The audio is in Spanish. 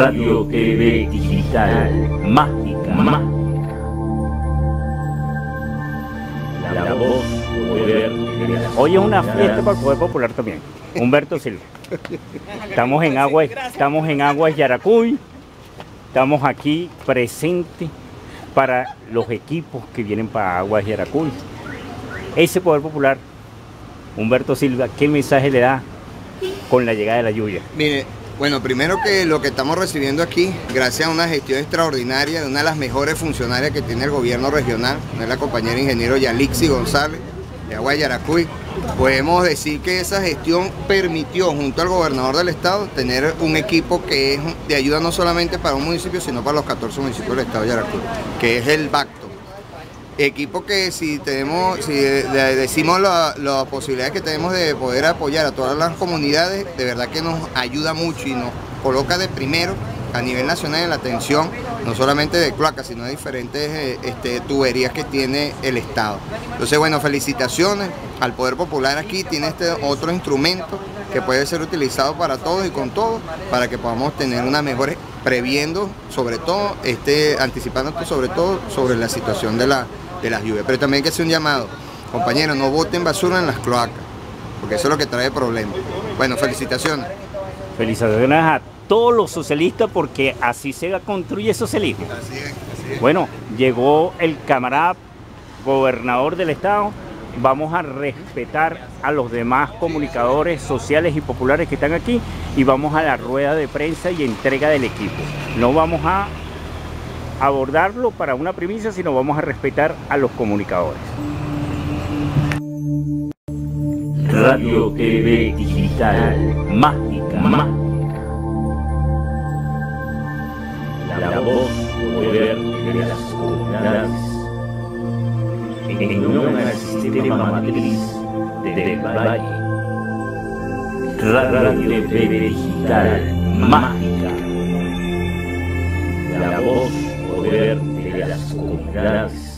Radio TV Digital, mágica, la voz, poder. Hoy es una fiesta para el Poder Popular también. Humberto Silva. Estamos en Aguas Yaracuy. Estamos aquí presentes para los equipos que vienen para Aguas Yaracuy. Ese Poder Popular, Humberto Silva, ¿qué mensaje le da con la llegada de la lluvia? Mire, bueno, primero que lo que estamos recibiendo aquí, gracias a una gestión extraordinaria de una de las mejores funcionarias que tiene el gobierno regional, es la compañera ingeniero Yalixi González, de Aguas Yaracuy, podemos decir que esa gestión permitió, junto al gobernador del estado, tener un equipo que es de ayuda no solamente para un municipio, sino para los 14 municipios del estado de Yaracuy, que es el BACTO. Equipo que si decimos las posibilidades que tenemos de poder apoyar a todas las comunidades, de verdad que nos ayuda mucho y nos coloca de primero a nivel nacional en la atención, no solamente de cloacas, sino de diferentes tuberías que tiene el estado. Entonces, bueno, felicitaciones al Poder Popular. Aquí tiene este otro instrumento que puede ser utilizado para todos y con todos, para que podamos tener una mejor, previendo sobre todo, anticipando sobre todo sobre la situación de las lluvias. Pero también hay que hacer un llamado, compañeros, no boten basura en las cloacas, porque eso es lo que trae problemas. Bueno, felicitaciones. Felicitaciones a todos los socialistas, porque así se construye el socialismo. Así es. Bueno, llegó el camarada gobernador del estado. Vamos a respetar a los demás comunicadores sociales y populares que están aquí y vamos a la rueda de prensa y entrega del equipo. No vamos a abordarlo para una primicia, sino vamos a respetar a los comunicadores. Radio TV Digital, mágica, la voz, poder de las comunidades. En unión al sistema matriz del Valle. Radio TV Digital, mágica. La voz, poder de las comunidades.